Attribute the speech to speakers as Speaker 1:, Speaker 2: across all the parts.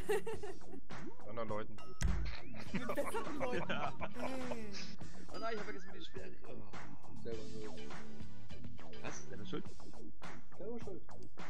Speaker 1: Anderen Leuten.
Speaker 2: Mit besseren Leuten.
Speaker 3: Ja. Oh nein, ich hab vergessen, wie die Schwere. Oh.
Speaker 4: Selber schuld.
Speaker 3: Was? Selber schuld?
Speaker 4: Selber schuld.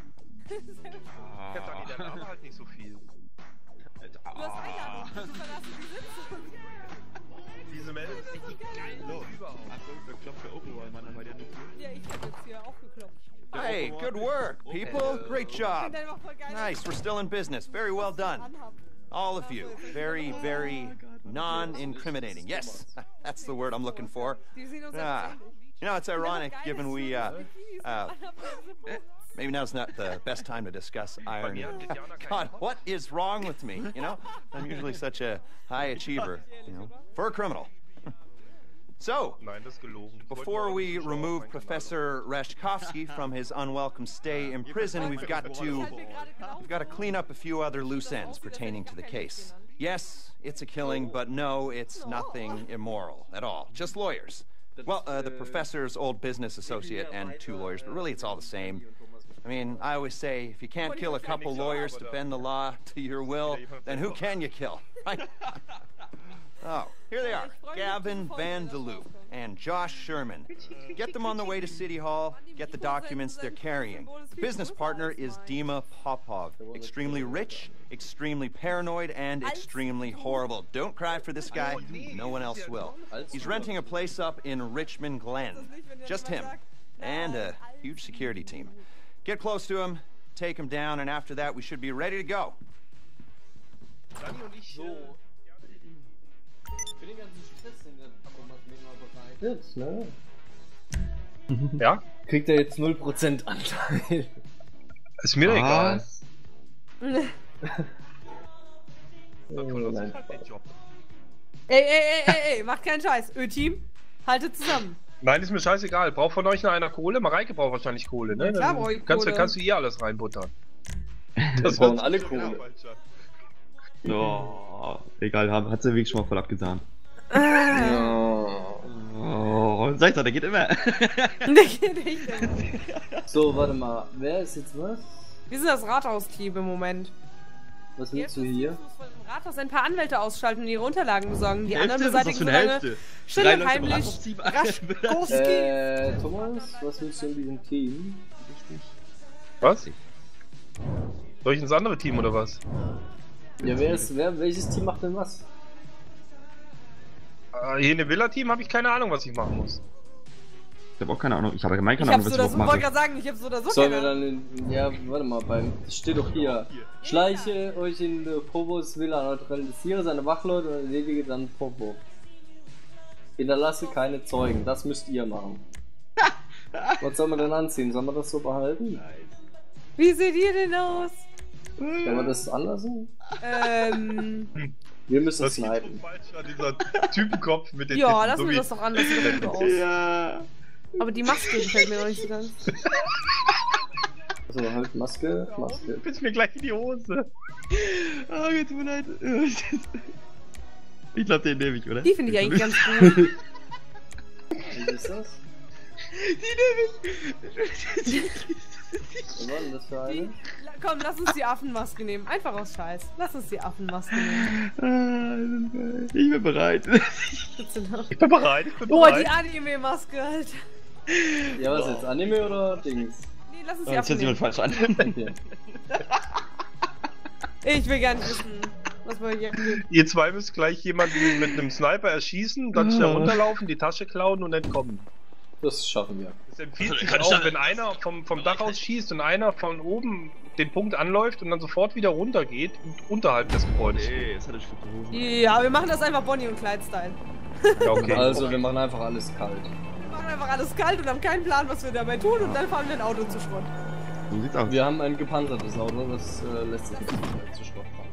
Speaker 1: Ja, Dani, der Name halt nicht so viel.
Speaker 2: Du hast Einladung, du verlassen die Sitzung.
Speaker 1: Diese Meldung ist echt geil.
Speaker 3: So,
Speaker 1: Überhaupt.
Speaker 3: Achtung, der klopft der Overall, Mann, bei der Tür.
Speaker 2: Ja, ich hab jetzt hier auch geklopft.
Speaker 5: Hey, good work, people. Great
Speaker 2: Ich
Speaker 5: job.
Speaker 2: find einfach voll geil,
Speaker 5: Nice, we're still in business. Very well done.
Speaker 2: anhaben.
Speaker 5: All of you. Very, very non-incriminating. Yes, that's the word I'm looking for.
Speaker 2: Die sehen uns
Speaker 5: Ah,
Speaker 2: einfach ähnlich.
Speaker 5: you know, it's ironic given we,
Speaker 2: uh,
Speaker 5: maybe now's not the best time to discuss irony.
Speaker 1: mir hat Diana keinen
Speaker 5: God,
Speaker 1: Kopf.
Speaker 5: what is wrong with me? You know, I'm usually such a high achiever, you know, for a criminal. So,
Speaker 1: Nein, das ist gelogen. Ich wollte
Speaker 5: before
Speaker 1: nur
Speaker 5: we
Speaker 1: Zuschauer auf
Speaker 5: remove
Speaker 1: meinen Kanal
Speaker 5: Professor Rashkovsky from his unwelcome stay in prison, we've got to clean up a few other loose ends pertaining to the case. Yes, it's a killing, but no, it's nothing immoral at all. Just lawyers. Well, the professor's old business associate and 2 lawyers, but really it's all the same. I mean, I always say, if you can't kill a couple lawyers to bend the law to your will, then who can you kill, right? Oh, here they are, Gavin Van Der Loop and Josh Sherman. Get them on the way to City Hall, get the documents they're carrying. The business partner is Dima Popov, extremely rich, extremely paranoid, and extremely horrible. Don't cry for this guy, no one else will. He's renting a place up in Richmond Glen. Just him, and a huge security team. Get close to him, take him down, and after that we should be ready to go.
Speaker 1: Dani und ich,
Speaker 4: Für den ganzen Stress, den der Thomas mir mal bereitet, ne?
Speaker 1: ja?
Speaker 4: Kriegt er jetzt 0% Anteil.
Speaker 1: Ist mir egal.
Speaker 4: Nein.
Speaker 1: Halt den Job.
Speaker 2: Ey, macht keinen Scheiß. Ö-Team, haltet zusammen.
Speaker 1: Nein, ist mir scheißegal. Braucht von euch noch einer Kohle? Mareike braucht wahrscheinlich Kohle, ne?
Speaker 2: Ja, klar
Speaker 1: Dann
Speaker 2: brauch ich
Speaker 1: kannst,
Speaker 2: Kohle.
Speaker 1: kannst du ihr alles reinbuttern.
Speaker 4: Wir brauchen alle Kohle.
Speaker 3: Oh, egal, hat sie wirklich schon mal voll abgesahnt.
Speaker 4: Ja.
Speaker 3: Oh, sag ich doch, der geht immer.
Speaker 2: Nicht.
Speaker 4: So, warte mal. Wer ist jetzt was?
Speaker 2: Wir sind das Rathaus-Team im Moment.
Speaker 4: Was willst du hier?
Speaker 2: Ich muss von dem Rathaus ein paar Anwälte ausschalten und ihre Unterlagen besorgen. Die
Speaker 3: Hälfte?
Speaker 2: anderen
Speaker 3: Was ist das
Speaker 2: beseitigen
Speaker 3: für eine
Speaker 2: so lange
Speaker 3: Hälfte?
Speaker 2: still
Speaker 3: Drei
Speaker 2: und
Speaker 3: Leute im
Speaker 2: heimlich
Speaker 3: Rathaus-Team.
Speaker 2: Raschkowski.
Speaker 4: Thomas, was willst du in diesem Team?
Speaker 3: Richtig.
Speaker 1: Was? Soll ich ins andere Team oder was?
Speaker 4: Ja, welches Team macht denn was?
Speaker 1: Hier in dem Villa-Team habe ich keine Ahnung, was ich machen muss.
Speaker 3: Ich habe auch keine Ahnung. Ich habe allgemein
Speaker 2: Ich
Speaker 3: keine Ahnung,
Speaker 2: hab's
Speaker 3: was
Speaker 2: so
Speaker 3: ich
Speaker 2: oder
Speaker 3: überhaupt
Speaker 2: so, wollte
Speaker 3: mache.
Speaker 2: gerade sagen, ich hab's so oder so
Speaker 4: Sollen wir
Speaker 2: keine
Speaker 4: dann ja, warte mal, das steht doch hier. Schleiche euch in der Probos Villa, neutralisiere seine Wachleute und erledige dann Popo. Hinterlasse keine Zeugen, das müsst ihr machen. Was soll man denn anziehen? Sollen wir das so behalten?
Speaker 2: Wie seht ihr denn aus?
Speaker 4: Sollen wir das anlassen? Wir müssen
Speaker 1: Das sieht so
Speaker 4: snipen.
Speaker 1: falsch an, dieser Typenkopf mit den
Speaker 2: Ja,
Speaker 1: Titten,
Speaker 2: lassen
Speaker 1: so
Speaker 2: wir
Speaker 1: wie-
Speaker 2: das doch an, das sieht doch gut aus.
Speaker 3: Ja.
Speaker 2: Aber die Maske gefällt mir noch nicht so ganz.
Speaker 4: Also halt Maske.
Speaker 1: Bist mir gleich in die Hose.
Speaker 3: Oh, jetzt tut mir leid. Ich glaube, den nehme ich, oder?
Speaker 2: Die finde ich eigentlich ganz gut.
Speaker 4: Was ist das?
Speaker 3: Die nehme ich.
Speaker 4: Was war denn das für eine?
Speaker 2: Komm, lass uns die Affenmaske nehmen. Einfach aus Scheiß. Lass uns die Affenmaske nehmen.
Speaker 3: Ich bin bereit.
Speaker 2: Bitte noch.
Speaker 1: Ich bin bereit, ich bin
Speaker 2: Oh,
Speaker 1: bereit.
Speaker 2: die Anime-Maske, Alter.
Speaker 4: Ja, was jetzt? Anime oder Dings?
Speaker 2: Nee, lass uns die
Speaker 3: Jetzt hört sich
Speaker 2: Affen
Speaker 3: jemand
Speaker 2: nehmen.
Speaker 3: falsch an.
Speaker 4: Okay.
Speaker 2: Ich will gar nicht wissen, was bei hier geht.
Speaker 1: Ihr zwei müsst gleich jemanden mit einem Sniper erschießen, dann schnell runterlaufen, die Tasche klauen und entkommen.
Speaker 4: Das schaffen wir.
Speaker 1: Es empfiehlt sich auch, wenn einer vom Dach aus schießt und einer von oben den Punkt anläuft und dann sofort wieder runter geht und unterhalb des Gebäudes steht.
Speaker 3: Nee, jetzt hat er Stücke Hosen.
Speaker 2: Ja, wir machen das einfach Bonnie und Clyde-Style.
Speaker 1: Ja, okay.
Speaker 4: Also, wir machen einfach alles kalt.
Speaker 2: Wir machen einfach alles kalt und haben keinen Plan, was wir dabei tun und dann fahren wir ein Auto zu Schrott.
Speaker 3: So sieht's aus.
Speaker 4: Wir haben ein gepanzertes Auto, das lässt sich nicht mehr zu Schrott fahren.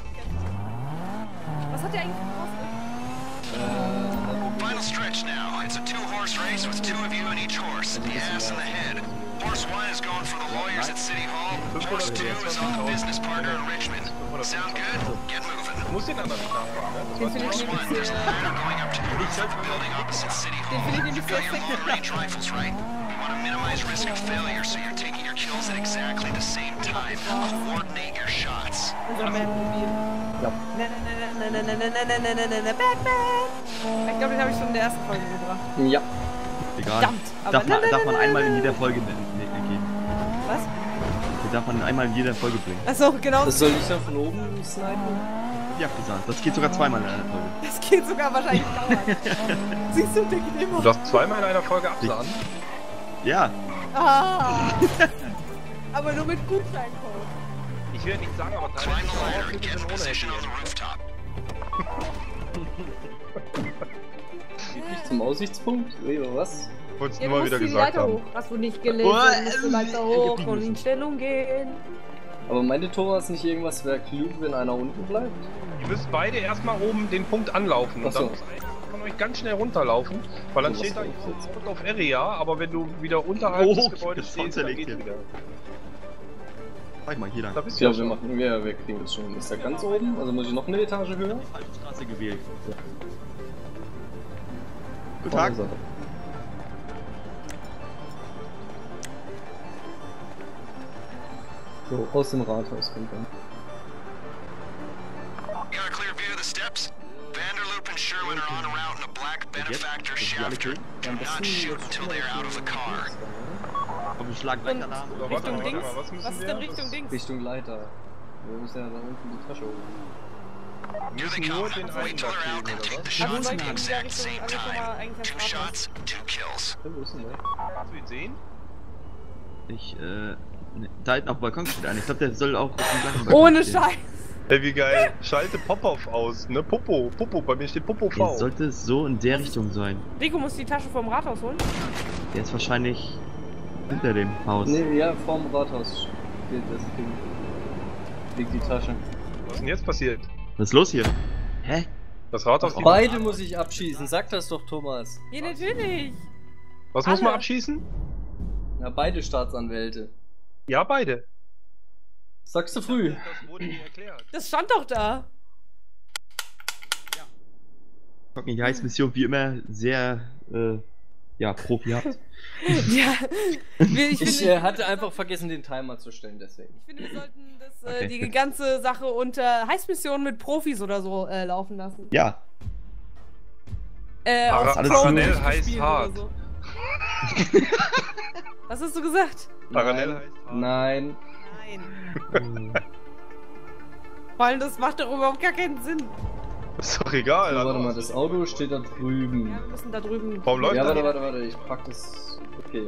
Speaker 2: Was hat der eigentlich gekostet?
Speaker 5: Final stretch now. It's a 2-horse race with 2 of you in each horse, the ass and the head. Horse 1 is going for the lawyers at City Hall. Horse 2 is on the business partner in Richmond. Sound good? Get moving.
Speaker 1: Du musst den anderen nicht nachfragen, ne?
Speaker 2: Den finde ich
Speaker 5: Horse 1, there's a
Speaker 2: nämlich
Speaker 5: ladder going up to the roof of the building opposite City Hall.
Speaker 2: Den finde ich
Speaker 5: You
Speaker 2: nämlich
Speaker 5: got
Speaker 2: sehr
Speaker 5: your
Speaker 2: sexy.
Speaker 5: long-range rifles, right? You want to minimize risk of failure, so you're taking your kills at exactly the same time. Coordinate your shots.
Speaker 2: Unser Man-Mobil. Batman! Ich glaube, den habe ich schon in der ersten Folge gebracht.
Speaker 4: Ja.
Speaker 6: Egal.
Speaker 2: Verdammt, aber
Speaker 6: Darf man einmal in jeder Folge gehen.
Speaker 2: Was?
Speaker 6: Den darf man einmal in jeder Folge bringen.
Speaker 2: Achso, genau.
Speaker 4: Das soll ich dann von oben snipen?
Speaker 6: Ja, gesagt. Das geht sogar zweimal in einer Folge.
Speaker 2: Das geht sogar wahrscheinlich dauern. Siehst du, der geht immer.
Speaker 1: Du darfst zweimal in einer Folge absahen.
Speaker 6: Ja.
Speaker 2: Ah. Aber nur mit Gutscheincode.
Speaker 1: Ich will nicht sagen, aber teilweise sind ohne Handy.
Speaker 4: Geht nicht zum Aussichtspunkt? Oder was?
Speaker 1: Wolltest
Speaker 2: Ja,
Speaker 1: du
Speaker 2: du
Speaker 1: mal
Speaker 2: musst
Speaker 1: wieder
Speaker 2: die
Speaker 1: gesagt
Speaker 2: Leiter
Speaker 1: haben.
Speaker 2: hoch. Hast du nicht gelesen? Musst du Leiter hoch und in Stellung gehen.
Speaker 4: Aber meinte Thomas nicht irgendwas wäre klug, wenn einer unten bleibt?
Speaker 1: Ihr müsst beide erstmal oben den Punkt anlaufen. Und
Speaker 4: Ach so.
Speaker 1: dann muss einer von euch ganz schnell runterlaufen. Weil dann
Speaker 4: So,
Speaker 1: steht da
Speaker 4: was soll ich
Speaker 1: Out of Area, aber wenn du wieder unterhalb des Gebäudes
Speaker 6: das
Speaker 1: stehst, dann
Speaker 6: zerlegt
Speaker 1: geht's
Speaker 6: hier.
Speaker 1: wieder.
Speaker 6: Zeig mal, hier lang.
Speaker 1: Da bist
Speaker 4: Ich
Speaker 1: du ja
Speaker 4: glaube,
Speaker 1: schon.
Speaker 4: wir kriegen das schon. Ist der ganz oben? Also muss ich noch eine Etage höher?
Speaker 6: Falsche Straße gewählt. Guten
Speaker 4: Vorne
Speaker 6: Tag.
Speaker 4: ist er. So, aus dem Rathaus kommt er.
Speaker 5: Got a clear view of the steps? Vanderloop and Sherwin are on route in a black benefactor shafter. Do not shoot until they are out of the car.
Speaker 6: Komm, ich schlag gleich danach.
Speaker 1: So, warte
Speaker 2: Richtung
Speaker 1: mal,
Speaker 2: Dings.
Speaker 1: was müssen
Speaker 2: Was ist
Speaker 1: wir?
Speaker 2: denn Richtung Dings?
Speaker 4: Richtung Leiter. Wir müssen ja da unten die Tasche holen.
Speaker 1: Wir
Speaker 5: Here they
Speaker 1: müssen nur
Speaker 5: come.
Speaker 1: den einen
Speaker 5: Wait till
Speaker 1: da
Speaker 5: they're out
Speaker 1: kriegen,
Speaker 5: and
Speaker 1: oder
Speaker 5: take
Speaker 1: was?
Speaker 5: the
Speaker 2: Also
Speaker 5: shots
Speaker 2: soll
Speaker 5: at
Speaker 2: ich
Speaker 5: the
Speaker 2: in der
Speaker 5: exact
Speaker 2: Richtung,
Speaker 5: same
Speaker 2: also schon mal
Speaker 5: time.
Speaker 2: eigentlich
Speaker 5: 2
Speaker 2: ans Rathaus.
Speaker 5: shots, 2 kills.
Speaker 4: Wo ist denn der?
Speaker 1: Kannst du ihn sehen?
Speaker 6: Ich, da hinten auf dem Balkon steht einer. Ich glaube, der soll auch auf dem gleichen Balkon
Speaker 2: Ohne
Speaker 6: stehen.
Speaker 2: Scheiß.
Speaker 1: Ey, wie geil. Schalte Pop-Off aus, ne? Popo, bei mir steht Popo V.
Speaker 6: Jetzt sollte es so in der Richtung sein.
Speaker 2: Rico muss die Tasche vom Rathaus holen.
Speaker 6: Der ist wahrscheinlich hinter dem Haus.
Speaker 4: Nee, ja, vorm Rathaus steht das Ding. Liegt die Tasche.
Speaker 1: Was ist denn jetzt passiert?
Speaker 6: Was ist los hier? Hä?
Speaker 1: Das Rathaus...
Speaker 4: Beide muss ich abschießen, sag das doch, Thomas.
Speaker 2: Ja, natürlich.
Speaker 1: Was muss man
Speaker 2: alle.
Speaker 1: abschießen?
Speaker 4: Ja, beide Staatsanwälte.
Speaker 1: Ja, beide.
Speaker 4: Sagst du früh.
Speaker 1: Das wurde dir erklärt.
Speaker 2: Das stand doch da.
Speaker 6: Die Heizmission wie immer sehr, ja, profihaft.
Speaker 2: Ja. Ich
Speaker 4: Ich
Speaker 2: finde,
Speaker 4: hatte einfach vergessen, den Timer zu stellen, deswegen.
Speaker 2: wir sollten das,
Speaker 6: Okay.
Speaker 2: die ganze Sache unter Heißmission mit Profis oder so laufen lassen.
Speaker 6: Ja,
Speaker 2: Auf
Speaker 6: alles
Speaker 2: Chrome
Speaker 1: parallel
Speaker 2: durchgespielt
Speaker 1: heißt
Speaker 2: oder
Speaker 1: hart.
Speaker 2: so. Was hast du gesagt?
Speaker 1: Parallel
Speaker 4: Nein.
Speaker 1: heißt hart.
Speaker 4: Nein.
Speaker 2: Nein. Vor allem, das macht doch überhaupt gar keinen Sinn.
Speaker 1: Ist doch egal.
Speaker 4: So,
Speaker 1: also.
Speaker 4: warte mal, das Auto steht da drüben.
Speaker 2: Ja, wir müssen da drüben.
Speaker 1: Warum läuft
Speaker 4: Ja,
Speaker 1: das
Speaker 4: warte,
Speaker 1: nicht?
Speaker 4: warte, ich pack das. Okay.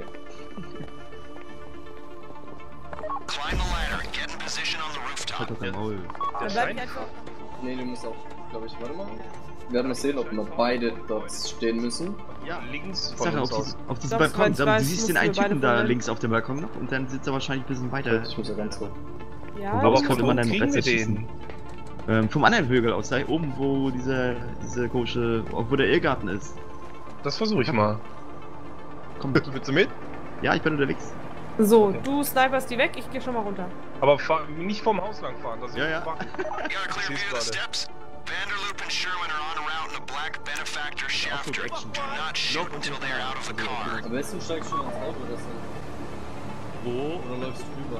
Speaker 5: Climb the ladder and get in position on the rooftop.
Speaker 6: halt doch dein Maul.
Speaker 2: Dann
Speaker 1: Der
Speaker 2: bleib ich
Speaker 1: scheint...
Speaker 2: einfach.
Speaker 4: Nee, du musst auch, glaube ich, warte mal. Wir werden mal sehen, ob wir beide dort stehen müssen.
Speaker 6: Ja,
Speaker 1: Links
Speaker 6: ich
Speaker 1: von
Speaker 6: sag
Speaker 1: uns
Speaker 6: auf,
Speaker 1: aus.
Speaker 6: auf diesem
Speaker 2: Doch,
Speaker 6: Balkon.
Speaker 2: ich weiß,
Speaker 6: Du siehst den
Speaker 2: mussten
Speaker 6: einen
Speaker 2: wir beide
Speaker 6: Typen da
Speaker 2: vorher.
Speaker 6: links auf dem Balkon noch und dann sitzt er wahrscheinlich ein bisschen weiter.
Speaker 4: Ich muss ja ganz hoch.
Speaker 2: Ja,
Speaker 6: Aber
Speaker 1: Aber
Speaker 6: von
Speaker 1: von
Speaker 6: dem
Speaker 1: wo
Speaker 6: anderen
Speaker 1: kriegen wir
Speaker 6: Plätze
Speaker 1: den?
Speaker 6: Vom anderen Hügel aus, da oben, wo diese komische, wo der Irrgarten ist.
Speaker 1: Das versuche ich mal.
Speaker 6: Komm,
Speaker 1: Willst du mit?
Speaker 6: ja, ich bin unterwegs.
Speaker 2: so, du sniperst die weg, ich geh schon mal runter.
Speaker 1: Aber nicht vom Haus lang fahren. Das ist
Speaker 6: Ja, ja.
Speaker 5: Got a clear
Speaker 1: Siehst
Speaker 5: view of the
Speaker 1: gerade.
Speaker 5: steps? Vanderloop and Sherwin are on route in a black benefactor shafter.
Speaker 6: Action.
Speaker 5: Do not shoot until they are out of the car.
Speaker 4: Am besten steigst du schon ins Auto, das dann.
Speaker 6: Wo?
Speaker 4: Oder läufst du drüber?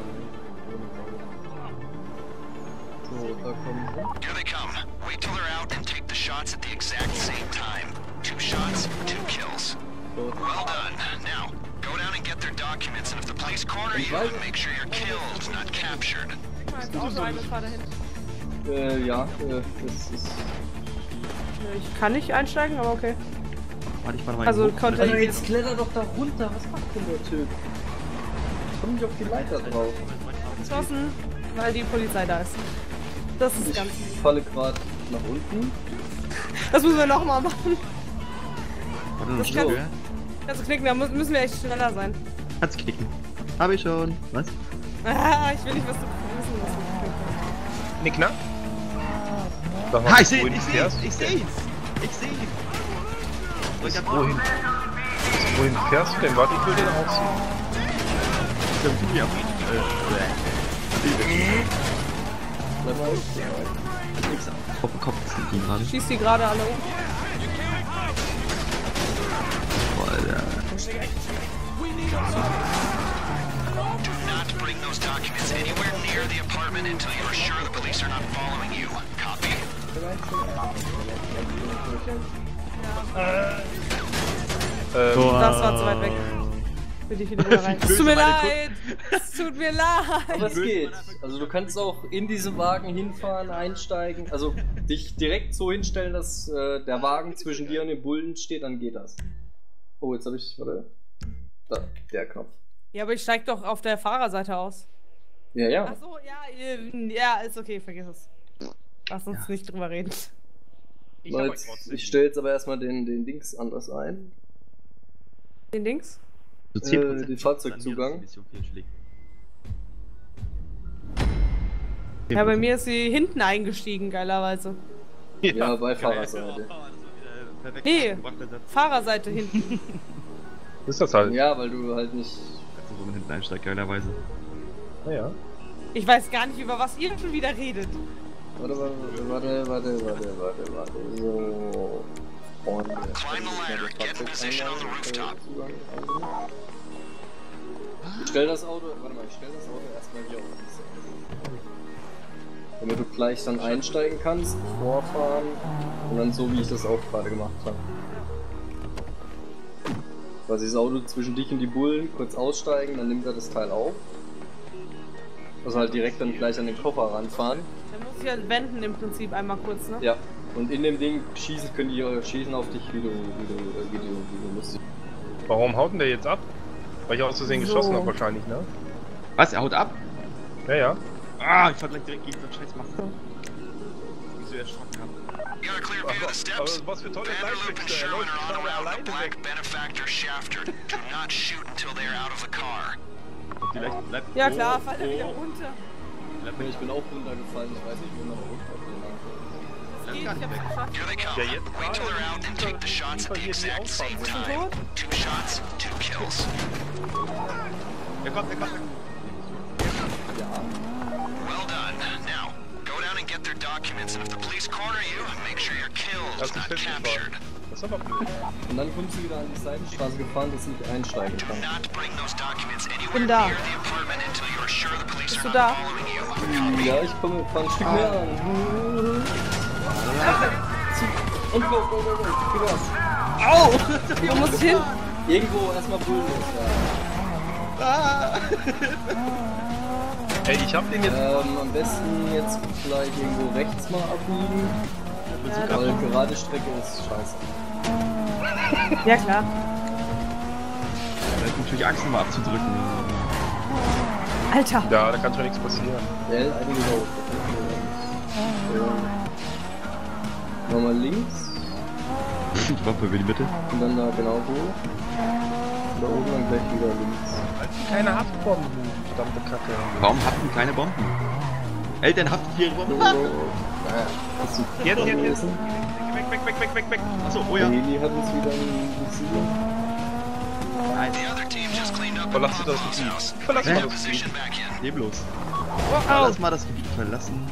Speaker 4: So, da kommen wir.
Speaker 5: Here they come. Wait till they're out and take the shots at the exact same time. 2 shots, 2 kills.
Speaker 4: So,
Speaker 5: Well done. Now, go down and get their documents, and if the police corner you, make sure you're killed, not captured.
Speaker 2: Guck mal ins Auto rein und fahr dahin.
Speaker 4: ja, das ist.
Speaker 2: Ich kann nicht einsteigen, aber okay.
Speaker 6: Warte, ich fahr mal
Speaker 2: Also
Speaker 6: hoch.
Speaker 2: konnte
Speaker 4: Alter,
Speaker 2: ich.
Speaker 4: jetzt kletter doch da runter, was macht denn der Typ? Komm nicht auf die Leiter drauf.
Speaker 2: Geschossen, weil die Polizei da ist. Das ist
Speaker 4: Ich
Speaker 2: ganz.
Speaker 4: falle gerade nach unten.
Speaker 2: Das müssen wir nochmal machen.
Speaker 6: Warte, noch
Speaker 2: das
Speaker 6: schnell.
Speaker 2: kann- Also knicken, da müssen wir echt schneller sein.
Speaker 6: Kannst knicken. Hab ich schon. Was?
Speaker 2: Ah, ich will nicht, was du wissen musst.
Speaker 1: Nickner? Sag mal,
Speaker 6: Ha, ich seh
Speaker 1: wohin
Speaker 6: ihn,
Speaker 1: fährst du
Speaker 6: ich
Speaker 1: denn?
Speaker 6: seh's! Ich seh ihn! So, ich hab
Speaker 1: Wohin? Wohin fährst du denn? Warte, ich will den auch sehen.
Speaker 6: Ich hab Tumi ab.
Speaker 4: Bleib mal.
Speaker 6: Nix auf dem Kopf sind die gerade.
Speaker 2: Schießt die gerade alle um.
Speaker 6: Boah, Alter.
Speaker 5: Do not bring those documents anywhere near the apartment until you are sure the police are not following you. Copy?
Speaker 2: Das war zu weit weg. Für die Wiederholerei. Es tut mir leid! Es tut mir leid!
Speaker 4: Aber es geht. Also du kannst auch in diesem Wagen hinfahren, einsteigen, also dich direkt so hinstellen, dass der Wagen zwischen dir und dem Bullen steht, dann geht das. Oh, jetzt habe ich, warte. Da, der Knopf.
Speaker 2: Ja, aber ich steig doch auf der Fahrerseite aus.
Speaker 4: Ja, ja.
Speaker 2: Achso, ja, ist okay, vergiss es. Lass uns nicht drüber reden.
Speaker 4: Ich stelle jetzt aber erstmal den Dings anders ein.
Speaker 2: Den Dings?
Speaker 6: So 10%
Speaker 4: den Fahrzeugzugang.
Speaker 2: Ja, bei mir ist sie hinten eingestiegen, geilerweise.
Speaker 4: Ja, Beifahrerseite.
Speaker 2: Nee, Fahrerseite hinten.
Speaker 1: Ist das halt.
Speaker 4: Ja, weil du halt nicht...
Speaker 6: Also, wo man hinten einsteigt, geilerweise.
Speaker 1: Naja.
Speaker 2: Ich weiß gar nicht, über was ihr schon wieder redet.
Speaker 4: Warte. So... Und ich stell das Auto erstmal hier auf die Seite. Damit du gleich dann einsteigen kannst, vorfahren und dann so wie ich das auch gerade gemacht habe. Quasi das Auto zwischen dich und die Bullen, kurz aussteigen, dann nimmt er das Teil auf. Also halt direkt dann gleich an den Koffer ranfahren.
Speaker 2: Dann muss ich halt wenden im Prinzip einmal kurz, ne?
Speaker 4: Ja. Und in dem Ding können die schießen auf dich, wie du musst.
Speaker 1: Warum haut denn der jetzt ab? Weil ich aus Versehen geschossen habe wahrscheinlich, ne?
Speaker 6: Was? Er haut ab?
Speaker 1: Ja, ja.
Speaker 6: Ah, ich fahr gleich direkt gegen so einen Scheißmacher. Wieso erschrocken haben.
Speaker 1: Aber was für tolle Leibwechsel. Er läuft gerade alleine weg.
Speaker 6: Vielleicht bleibt.
Speaker 2: Ja klar, fällt er wieder runter.
Speaker 4: Ich bin auch runtergefallen, ich weiß nicht, wo man runterfällt.
Speaker 2: Das geht, ich hab's geschafft.
Speaker 1: Ja, jetzt
Speaker 2: Bist du tot?
Speaker 6: Er kommt.
Speaker 4: Ja.
Speaker 5: Well done. Now, go down and get their documents, and if the police corner you, make sure you're killed,
Speaker 1: Das ist
Speaker 5: not
Speaker 1: festgefahren.
Speaker 5: captured.
Speaker 1: Das ist aber blöd.
Speaker 4: Und dann kommst du wieder an die Seitenstraße gefahren, dass du nicht einsteigen
Speaker 5: Do
Speaker 4: kannst.
Speaker 5: not bring those documents anywhere
Speaker 2: Bin da.
Speaker 5: near the apartment until you are sure the police
Speaker 2: Bist
Speaker 5: are
Speaker 2: du
Speaker 5: not
Speaker 2: da?
Speaker 5: following you.
Speaker 4: Ja, ich fahr ein Stück mehr an. Und go. Gib Gas.
Speaker 2: Wo muss ich hin?
Speaker 4: Irgendwo erstmal Bullen ist, ja.
Speaker 1: Ey, ich hab den jetzt.
Speaker 4: Am besten jetzt gleich irgendwo rechts mal abbiegen. Weil gerade Strecke ist scheiße.
Speaker 2: Ja klar.
Speaker 6: Er hat natürlich Angst, mal abzudrücken.
Speaker 2: Alter.
Speaker 1: Ja, da kann schon nichts passieren.
Speaker 4: L eingelaufen. Nochmal links.
Speaker 6: Ich war für die Mitte.
Speaker 4: Und dann da genau hoch. Und da oben dann gleich wieder links.
Speaker 1: Keine Haftbomben, verdammte Kacke.
Speaker 6: Warum haften keine Bomben? Eltern haften ihre Bomben.
Speaker 1: Jetzt. Weg.
Speaker 6: Achso, oh ja.
Speaker 4: Heli hat uns wieder ein Visier.
Speaker 5: The other team just cleaned up
Speaker 1: Verlass das
Speaker 5: Bob's
Speaker 1: Gebiet.
Speaker 5: house.
Speaker 1: Verlass
Speaker 5: Put
Speaker 1: mal
Speaker 5: your
Speaker 1: das
Speaker 5: position
Speaker 1: Gebiet.
Speaker 5: back in.
Speaker 6: Leblos. Lass mal das Gebiet verlassen.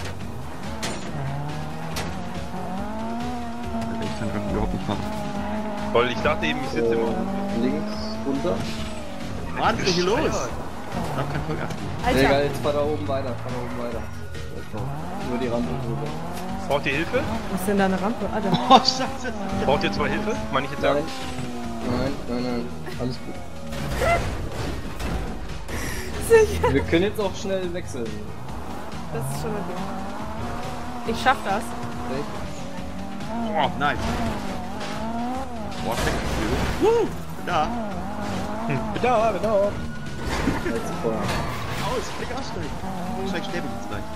Speaker 6: Ich kann gerade überhaupt nicht fahren.
Speaker 1: Weil ich dachte eben, ich sitze im Auto.
Speaker 4: Links runter.
Speaker 6: Was ist denn hier los? Ich hab kein Vollgas.
Speaker 4: Egal,
Speaker 2: Alter.
Speaker 4: jetzt fahr da oben weiter. Über die Rampe drüber.
Speaker 1: Braucht ihr Hilfe?
Speaker 2: Was ist denn da eine Rampe? Alter.
Speaker 6: Oh, Scheiße.
Speaker 1: Braucht ihr zwar Hilfe? Meine ich jetzt sagen.
Speaker 4: Nein. Alles gut.
Speaker 2: Sicher.
Speaker 4: Wir können jetzt auch schnell wechseln.
Speaker 2: Das ist schon okay. Ich schaff das.
Speaker 6: Oh, nice. Boah, check. Da.
Speaker 1: Da.
Speaker 4: Jetzt vorne.
Speaker 6: Aus, klick aussteigen. Steig sterbe ich jetzt gleich.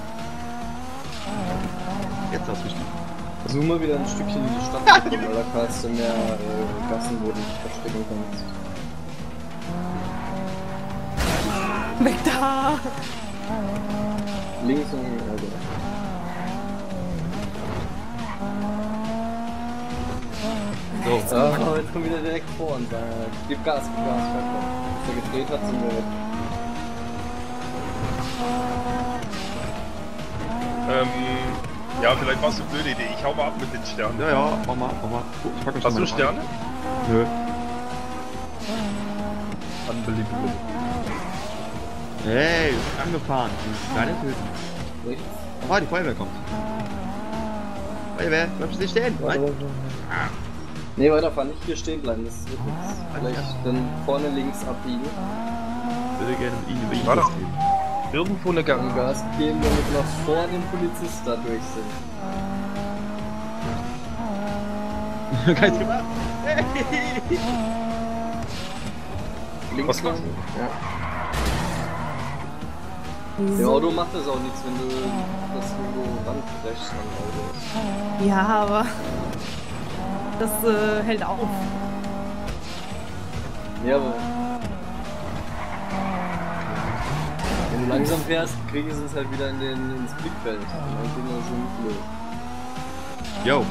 Speaker 6: Jetzt ausgestiegen.
Speaker 4: Versuch mal wieder ein Stückchen in die Stadt zu kommen, weil da hast du mehr Gassen, wo du dich verstecken kannst.
Speaker 2: Weg da!
Speaker 4: Links und also.
Speaker 6: So.
Speaker 4: Ah, jetzt kommen wir wieder direkt vor uns. Gib Gas, Bis er gedreht hat, sind wir weg.
Speaker 1: Ja, vielleicht war es eine blöde Idee. Ich hau mal ab mit den Sternen.
Speaker 6: Ja, mach mal. Oh, ich pack
Speaker 1: Hast du Sterne?
Speaker 6: Nö.
Speaker 1: Unbelievable.
Speaker 6: Hey, ist angefahren. Keine töten.
Speaker 4: Rechts.
Speaker 6: Oh, die Feuerwehr kommt. Feuerwehr, bleibst du nicht stehen? Nein.
Speaker 4: Nee, weiterfahren, nicht hier stehen bleiben, das wird nichts. Vielleicht dann vorne links abbiegen.
Speaker 6: Ich würde gerne mit Ihnen über ihn
Speaker 1: Warte.
Speaker 6: reden.
Speaker 1: Irgendwo eine
Speaker 4: Und
Speaker 1: Gang.
Speaker 4: Gas geben, damit wir noch vor dem Polizist da durch sind.
Speaker 6: Kein gemacht.
Speaker 4: Links
Speaker 1: Was machst
Speaker 4: lang. Ja. Dem Auto macht das auch nichts, wenn du das irgendwo ranbrechst am Auto.
Speaker 2: Ja, aber das hält auf.
Speaker 4: Ja, aber wenn du langsam fährst, kriegen sie es halt wieder ins Blickfeld. Und dann kriegen wir so nicht los.
Speaker 6: Yo,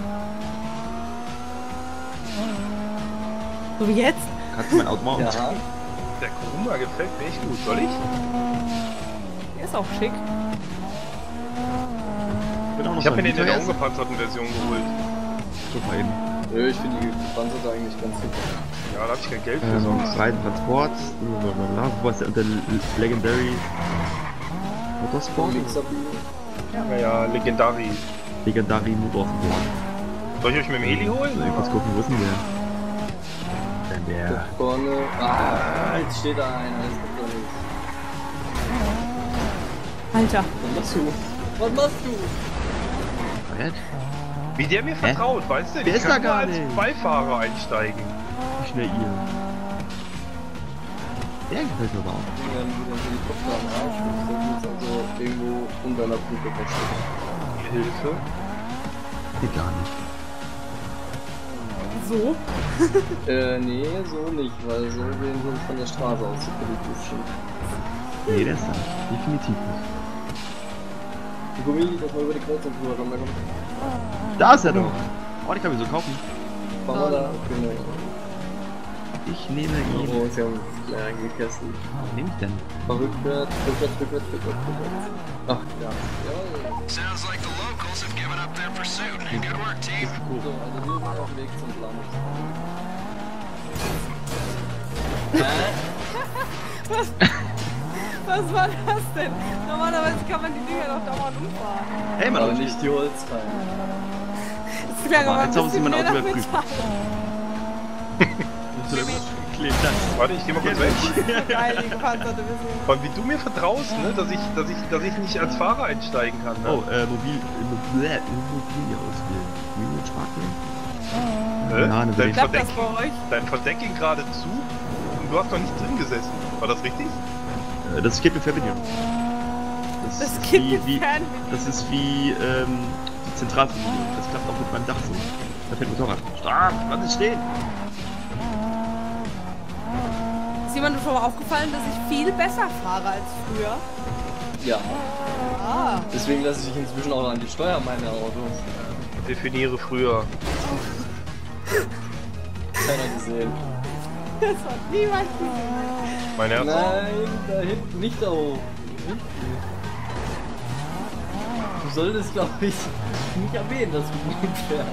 Speaker 2: So wie jetzt?
Speaker 6: kannst du mein Auto machen?
Speaker 4: Ja,
Speaker 1: Der Kuruma gefällt mir echt gut. Soll ich?
Speaker 2: Der ist auch schick.
Speaker 6: Bin auch noch
Speaker 1: Ich habe
Speaker 6: so
Speaker 1: mir den in der
Speaker 6: teuersten.
Speaker 1: ungepanzerten Version geholt.
Speaker 6: Guck mal eben.
Speaker 4: nö, ich finde die Panzer eigentlich ganz super.
Speaker 1: Ja, da habe ich kein Geld für sonst.
Speaker 6: Reiten Transport. Blablabla. Wo ist der unter Legendary Motorsport?
Speaker 4: Links abbiegen.
Speaker 1: Naja, Legendary.
Speaker 6: Legendary Motorsport.
Speaker 1: Soll ich euch mit dem Heli holen?
Speaker 6: So, kurz gucken, wo ist denn der? Denn der.
Speaker 4: Da vorne. Ah, jetzt steht da einer, das gibt doch nichts.
Speaker 2: Alter.
Speaker 4: Was machst du? Was machst du?
Speaker 6: Feiert?
Speaker 1: Wie der mir vertraut, weißt du?
Speaker 6: Der
Speaker 1: Ich
Speaker 6: ist
Speaker 1: kann
Speaker 6: da gar
Speaker 1: nur als
Speaker 6: nicht.
Speaker 1: Beifahrer einsteigen.
Speaker 6: Wie schnell ihr? Der gefällt mir aber auch.
Speaker 4: Wir haben wieder einen Helikopter am Arsch. Wir sind jetzt also irgendwo unter einer Brücke festgestellt.
Speaker 1: Hilfe.
Speaker 6: Geht gar nicht.
Speaker 2: So?
Speaker 4: Nee, so nicht, weil so sehen wir uns von der Straße aus, die Polizisten.
Speaker 6: Nee, der ist da nicht. Definitiv nicht.
Speaker 4: Die Gummi, dass wir über die Kreuzung drüber kommen, da kommt.
Speaker 6: Da ist er doch! Oh, den kann ich so kaufen.
Speaker 4: Fahren wir da? Genau.
Speaker 6: Ich nehme ihn.
Speaker 4: Oh, sie haben klein gegessen.
Speaker 6: Was nehme ich denn?
Speaker 4: Rückwärts, rückwärts, rückwärts, rückwärts, rückwärts. Ach, ja. Jawohl.
Speaker 5: Sounds like the locals have given up their pursuit. Good work, team.
Speaker 4: So, also wir sind auf dem Weg zum
Speaker 2: Was war das denn? Normalerweise kann man die Dinger doch dauernd umfahren.
Speaker 6: Hey,
Speaker 4: Aber
Speaker 6: Mann,
Speaker 4: nicht die Holzreihen.
Speaker 2: Das klang aber ein
Speaker 6: jetzt haben sie
Speaker 2: bisschen
Speaker 6: mein
Speaker 2: mehr
Speaker 6: Auto
Speaker 2: nach
Speaker 6: überprüft.
Speaker 2: Metall.
Speaker 6: Geklebt das.
Speaker 1: Warte, ich geh mal kurz weg.
Speaker 2: Geil, die gepanzerte Version.
Speaker 1: Vor allem, wie du mir vertraust, ne, dass ich nicht als Fahrer einsteigen kann. Ne?
Speaker 6: Oh, Immobilie auswählen. Minimum Sparkling?
Speaker 1: Hä?
Speaker 6: ja, eine
Speaker 1: dein,
Speaker 2: Klappt
Speaker 1: Verdeck,
Speaker 2: das bei euch?
Speaker 1: dein Verdeck ging gerade zu und du hast noch nicht drin gesessen. War das richtig?
Speaker 6: Das geht mit Fernbedienung.
Speaker 2: Das
Speaker 6: ist
Speaker 2: geht
Speaker 6: wie,
Speaker 2: mit
Speaker 6: wie,
Speaker 2: Fernbedienung.
Speaker 6: Das ist wie die Zentralverbindung. Das klappt auch mit meinem Dach so. Da fährt Motorrad. Stark, lass es stehen.
Speaker 2: Ist jemandem schon mal aufgefallen, dass ich viel besser fahre als früher?
Speaker 4: Ja,
Speaker 2: Ah.
Speaker 4: deswegen lasse ich inzwischen auch an die Steuer meine Autos.
Speaker 1: Definiere früher.
Speaker 4: Keiner gesehen.
Speaker 2: Das hat niemand gesehen.
Speaker 1: Mein Herz.
Speaker 4: Nein, da hinten, nicht da hoch. Du solltest, glaube ich, nicht erwähnen, dass du gut fährst.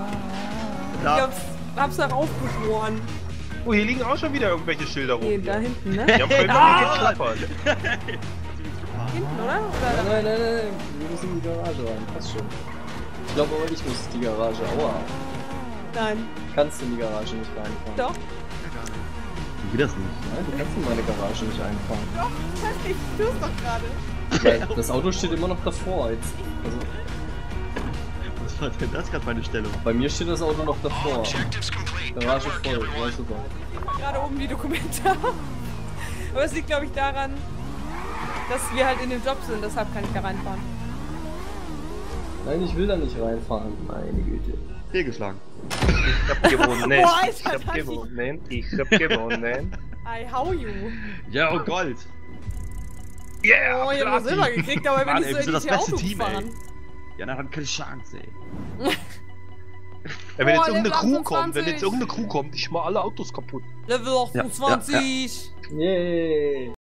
Speaker 2: Ich hab's darauf geschworen.
Speaker 1: Oh, hier liegen auch schon wieder irgendwelche Schilder rum.
Speaker 2: Nee, da hinten, ne?
Speaker 1: Die haben vorhin bei mir geklappert.
Speaker 2: Hinten, oder?
Speaker 4: Nein,
Speaker 2: Oder?
Speaker 4: nein, nein, nein, wir müssen in die Garage rein, passt schon. Ich glaube aber, ich muss die Garage, aua.
Speaker 2: Nein.
Speaker 4: Kannst du in die Garage nicht reinfahren.
Speaker 2: Doch.
Speaker 6: Wie geht das nicht?
Speaker 4: Nein, du kannst in meine Garage nicht einfahren.
Speaker 2: Doch. Ich tu's doch gerade.
Speaker 4: Ja, das Auto steht immer noch davor jetzt. Also,
Speaker 6: Was war denn das gerade meine Stellung?
Speaker 4: bei mir steht das Auto noch davor. Garage voll, ja super.
Speaker 2: Gerade oben die Dokumente. Aber es liegt, glaube ich, daran, dass wir halt in dem Job sind. Deshalb kann ich da reinfahren.
Speaker 4: Nein, ich will da nicht reinfahren. Meine Güte.
Speaker 6: Fehlgeschlagen.
Speaker 1: Ich hab gewonnen.
Speaker 2: Boah,
Speaker 1: Ich
Speaker 2: Alter,
Speaker 1: hab gewonnen. Ich hab gewonnen.
Speaker 2: I how you.
Speaker 6: Ja, oh Gold.
Speaker 1: Yeah!
Speaker 2: Oh, ich hab noch
Speaker 1: Platin.
Speaker 2: Silber gekriegt, aber wenn
Speaker 6: Mann,
Speaker 2: ich
Speaker 6: ey,
Speaker 2: so
Speaker 6: wir sind das
Speaker 2: ähnliche
Speaker 6: beste
Speaker 2: Autos
Speaker 6: Team,
Speaker 2: fahren.
Speaker 6: ey. Ja, dann hat keine Chance, ey.
Speaker 1: Ja, wenn
Speaker 2: Oh,
Speaker 1: jetzt irgendeine
Speaker 2: Level
Speaker 1: Crew
Speaker 2: 28.
Speaker 1: kommt, wenn jetzt irgendeine Crew kommt, ich mach alle Autos kaputt.
Speaker 2: Level 28.
Speaker 4: Yay!